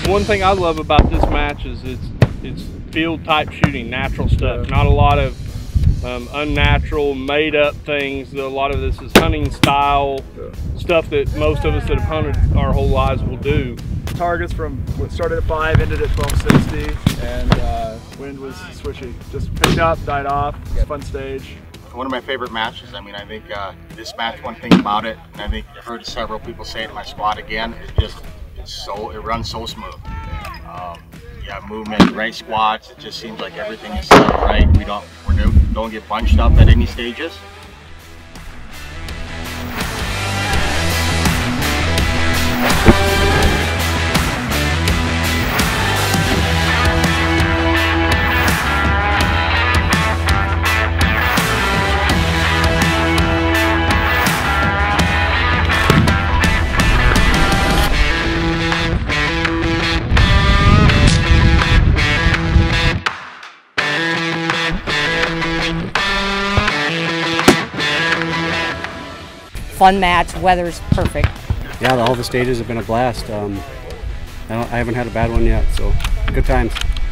One thing I love about this match is it's field type shooting, natural stuff. Not a lot of unnatural, made up things. A lot of this is hunting style stuff that most of us that have hunted our whole lives will do. Targets from what started at 5, ended at 1260, and wind was switchy. Just picked up, died off. It was a fun stage. One of my favorite matches. I mean, I think this match, one thing about it, and I think I've heard several people say it in my squad again, it runs so smooth. Yeah, movement, right squats. It just seems like everything is set up right. We don't get bunched up at any stages. Fun match, weather's perfect. Yeah, all the stages have been a blast. I haven't had a bad one yet, so good times.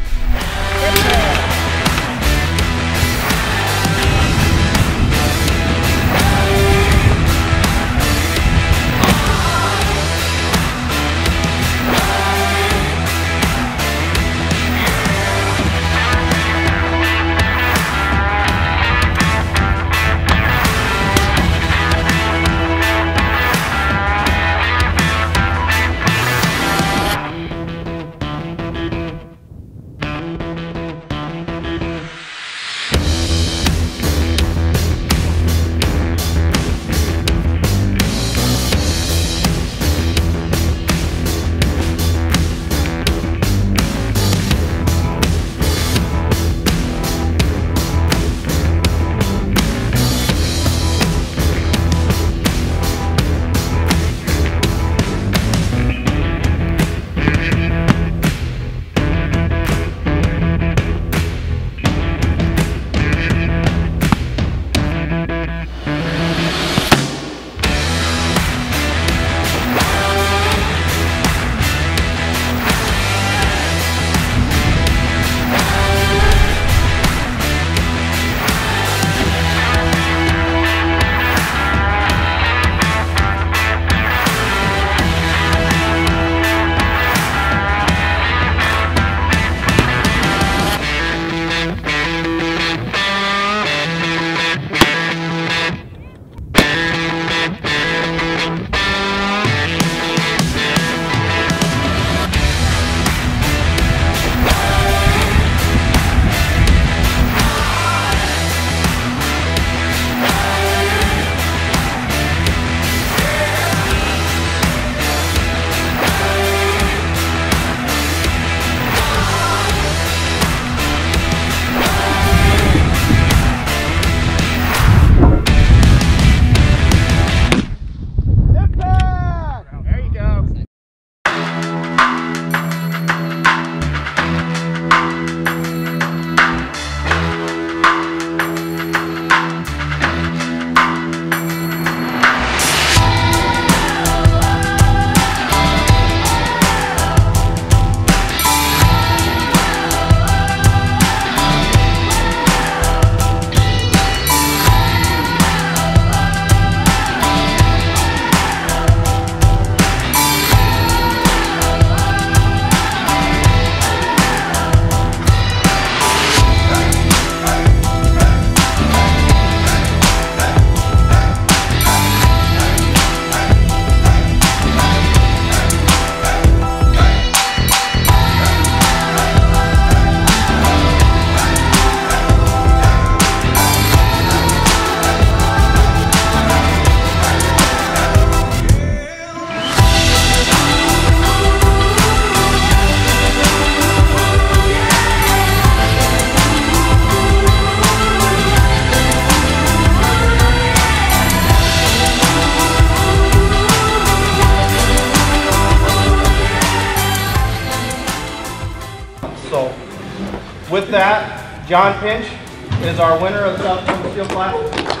With that, John Pinch is our winner of the South Dakota Steel Classic.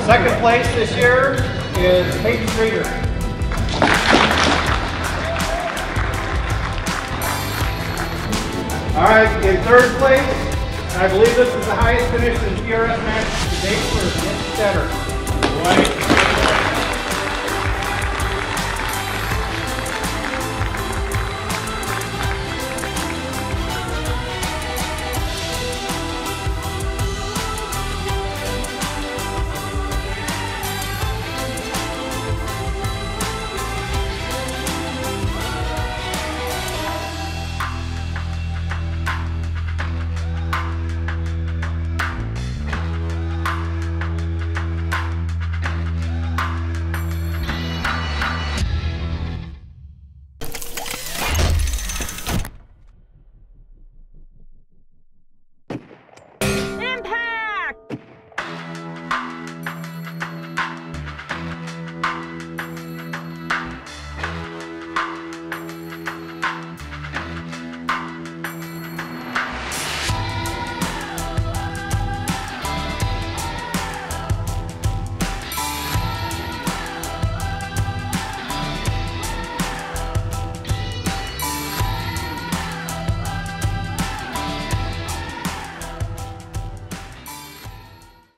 Second place this year is Peyton Streeter. All right, in third place, I believe this is the highest finish in PRS match to date for Nick Stetter.